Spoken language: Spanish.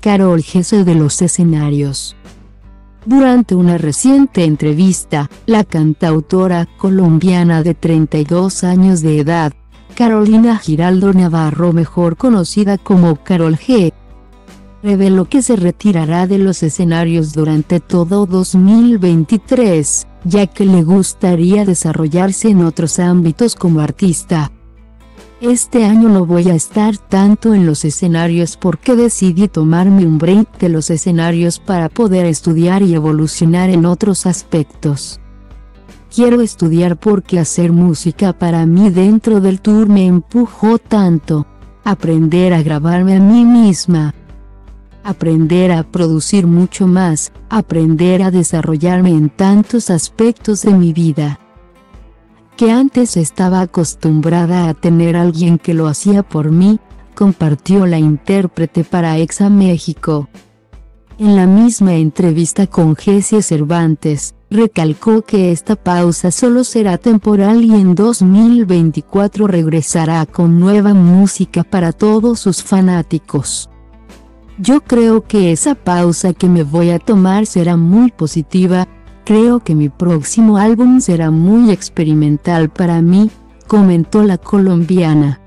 Karol G de los escenarios. Durante una reciente entrevista, la cantautora colombiana de 32 años de edad, Carolina Giraldo Navarro, mejor conocida como Karol G, reveló que se retirará de los escenarios durante todo 2023, ya que le gustaría desarrollarse en otros ámbitos como artista. Este año no voy a estar tanto en los escenarios porque decidí tomarme un break de los escenarios para poder estudiar y evolucionar en otros aspectos. Quiero estudiar porque hacer música para mí dentro del tour me empujó tanto. Aprender a grabarme a mí misma. Aprender a producir mucho más, aprender a desarrollarme en tantos aspectos de mi vida, que antes estaba acostumbrada a tener a alguien que lo hacía por mí, compartió la intérprete para Exa México. En la misma entrevista con Jessie Cervantes, recalcó que esta pausa solo será temporal y en 2024 regresará con nueva música para todos sus fanáticos. Yo creo que esa pausa que me voy a tomar será muy positiva. Creo que mi próximo álbum será muy experimental para mí, comentó la colombiana.